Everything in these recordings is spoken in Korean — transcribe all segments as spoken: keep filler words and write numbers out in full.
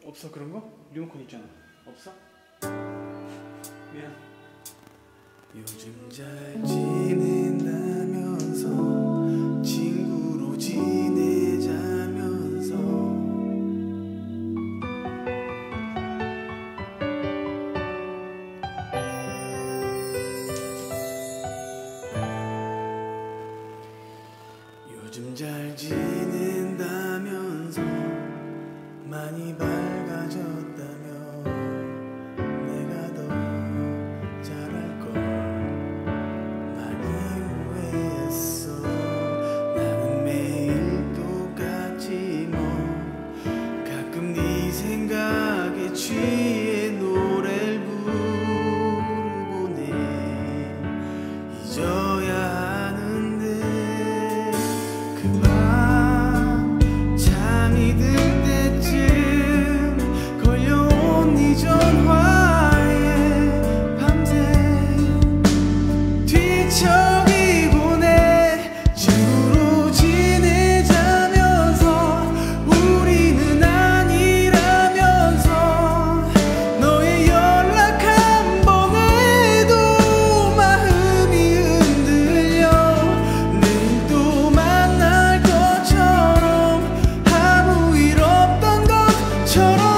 없어 그런 거? 리모컨 있잖아. 없어? 미안. 요즘 잘 지낸다면서 친구로 지내자면서 요즘 잘 지낸다면서 많이 밝아졌다며 내가 더 잘할걸 많이 후회했어. 나는 매일 똑같지 뭐 가끔 네 생각에 취해 노래를 부르보네. 잊어야 하는데 그 밤 잠이 들 때쯤 걸려온 네 전화에 밤새 뒤척이곤 해. 친구로 지내자면서 우리는 아니라면서 너의 연락 한 번에도 마음이 흔들려. 내일 또 만날 것처럼 아무 일 없던 것처럼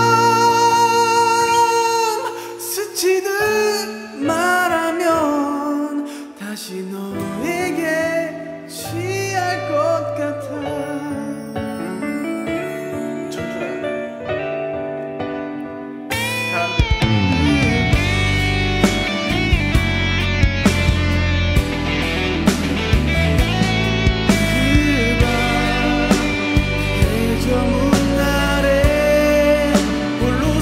스치듯 말하면 다시 너에게 취할 것 같아. 전투야. 해저문 아래 홀로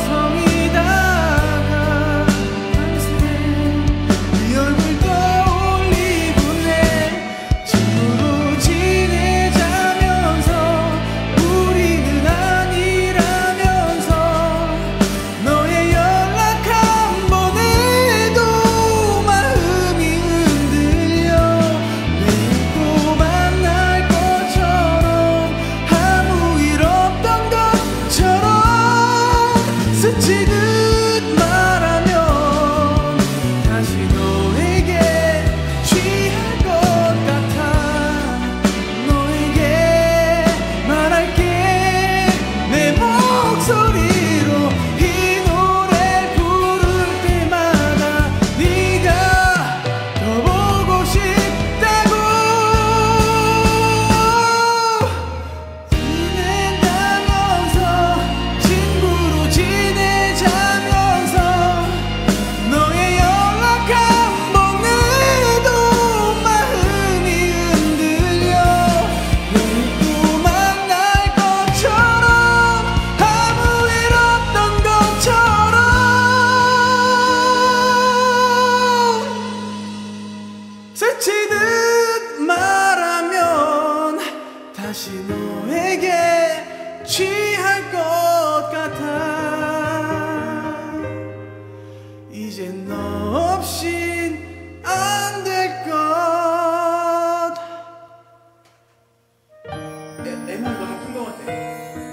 서성이다가 밤새 네 얼굴 떠올리곤 해. 친구로 지내자면서 우리는 아니라면서 너의 연락 한 번에도 마음이 흔들려. 내일 또 만날 것처럼 아무 일 없던 것처럼 스치듯 말하면 다시 너에게 취할 것 같아. 너에게 말할게 내 목소리로 이 노래 부를 때마다 네가 더 보고 싶다고. 지낸다면서 친구로 지내자면서 너의 연락 한 번에도 마음이 흔들려. 내일 또 만날 것처럼 아무 일 없던 것처럼 스치듯 말하면 다시 너에게 취할 것 같아. 이제 너 없인 안 될 것. 애, 애는 너무 큰 거 같아.